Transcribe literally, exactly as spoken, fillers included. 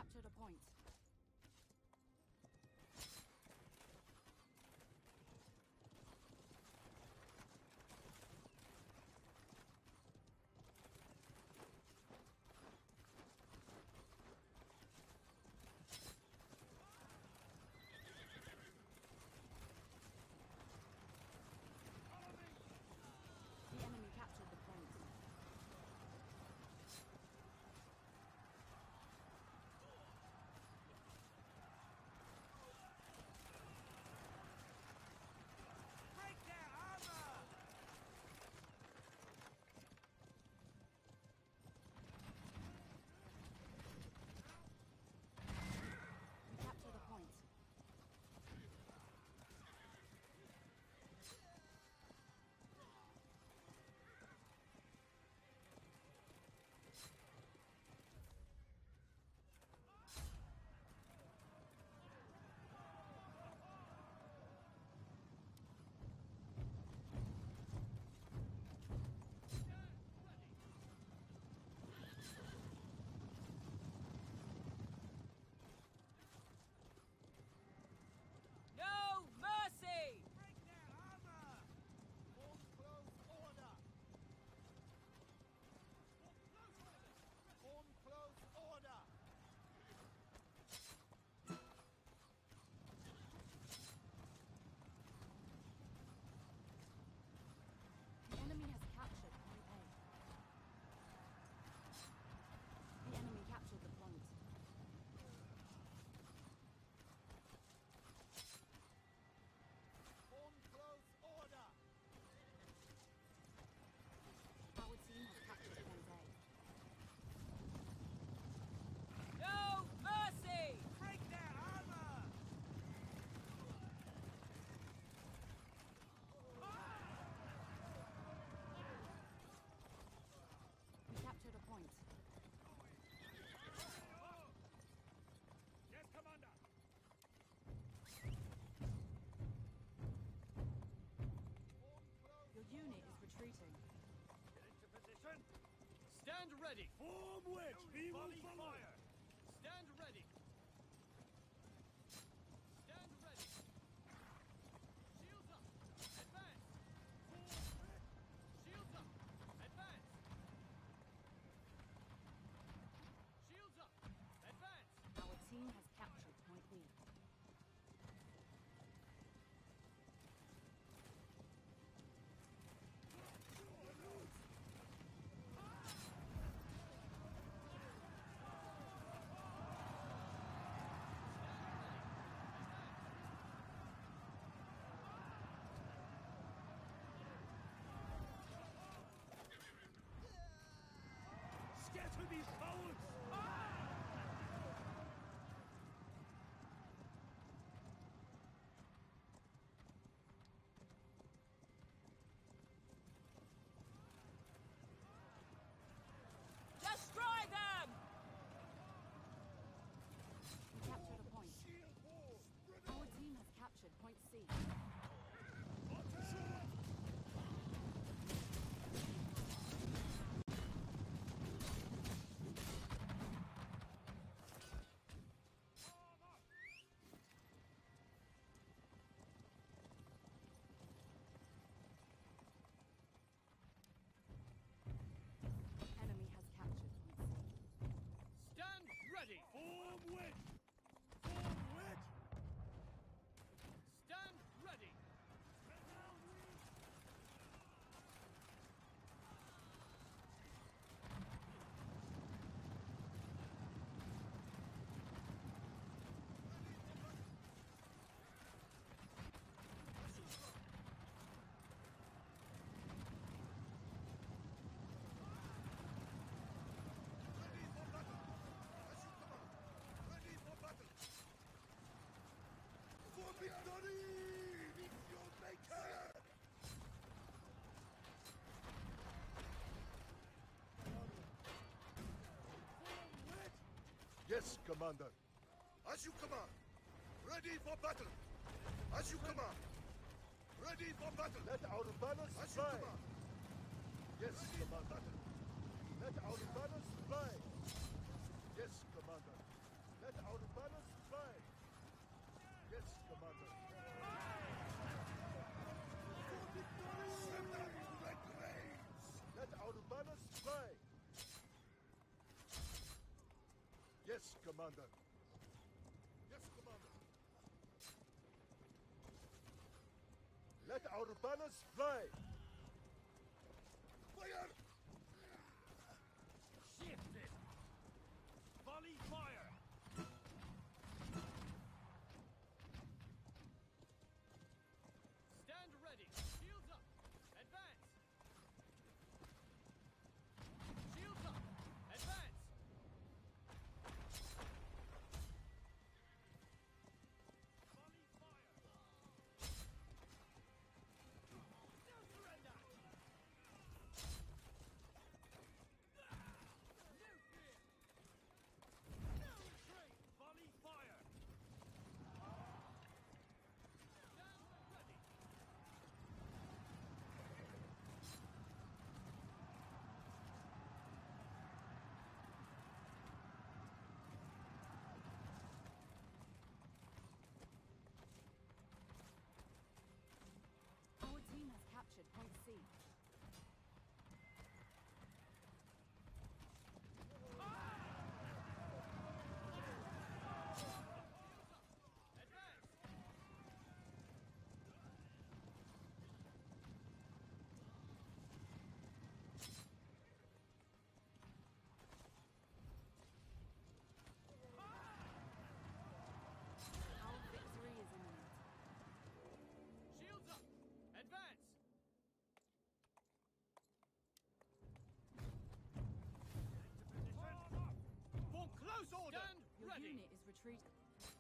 captured a point. The enemy captured the point. No mercy! Break their armor! Hold close order! Form close order! The enemy has captured point A. The enemy captured the point. Form close order! Our team has captured point A. No mercy! Break their armor! We captured a point. Yes, Commander! Form close Your unit is retreating. Get into position! Stand ready! Form wedge! We will fire! Stand ready! Stand ready! Shields up! Advance! Shields up! Advance! Shields up! Advance! Our team has captured point B. Scatter these cowards! Destroy them! We captured a point. Our team has captured point C. Enemy has captured point C. Stand ready! Form wedge! Form wedge! Stand ready! Ready for battle! As you command! Ready for battle! For victory! Meet your maker! Form wedge! Yes, Commander. As you command. Ready for battle. As you command. Ready for battle. Let our banners As fly. You command. Yes, Commander. Let our banners fly. Yes, Commander. Yes, Commander. Yes, Commander. Let our banners fly! Fire! Shift it! Volley fire! Stand ready! Shields up! Advance! Shields up! Advance! Volley fire! No surrender! No fear! No retreat! Volley fire! Stand ready! Our team has captured Point C. Advance! Our victory is imminent. Shields up! Advance! For close order! Stand Your ready! unit is retreating.